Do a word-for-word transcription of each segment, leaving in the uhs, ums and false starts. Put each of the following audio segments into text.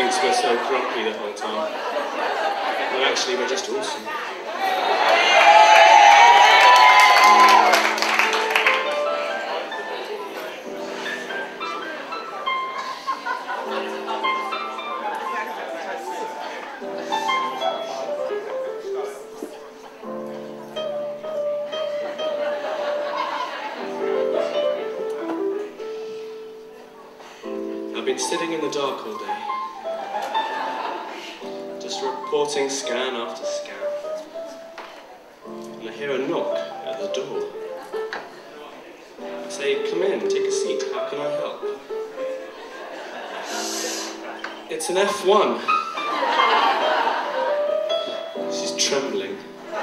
thinks we're so grumpy the whole time. When actually we're just awesome. I've been sitting in the dark all day, just reporting scan after scan, and I hear a knock at the door. I say, come in, take a seat, how can I help? It's an F one. She's trembling.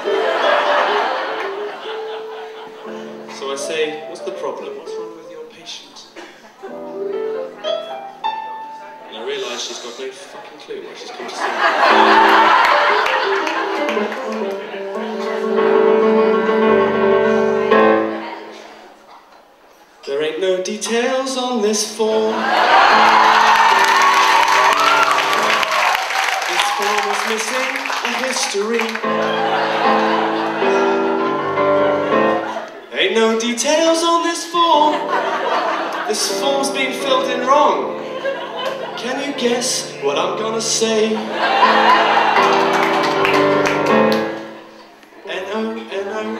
So I say, what's the problem? What's wrong with your patient? She's got no fucking clue why she's come to see me. There ain't no details on this form. This form is missing a history. Ain't no details on this form. This form's been filled in wrong. Can you guess what I'm gonna say? N O, N O, N O.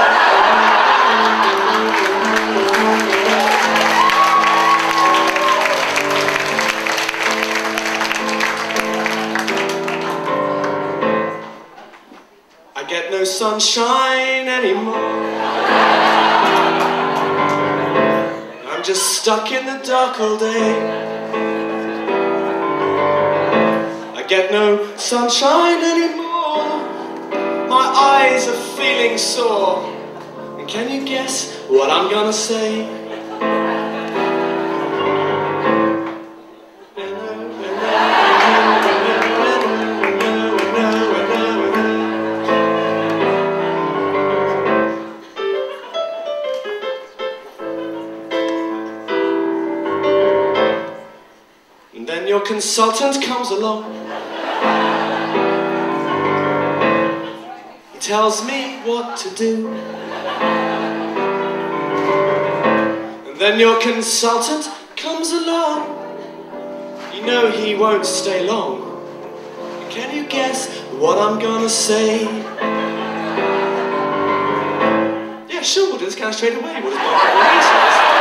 I get no sunshine anymore. I'm just stuck in the dark all day. I get no sunshine anymore. My eyes are feeling sore. And can you guess what I'm gonna say? And then your consultant comes along. He tells me what to do. And then your consultant comes along. You know he won't stay long. Can you guess what I'm gonna say? Yeah, sure, we'll do this kind of straight away. We'll just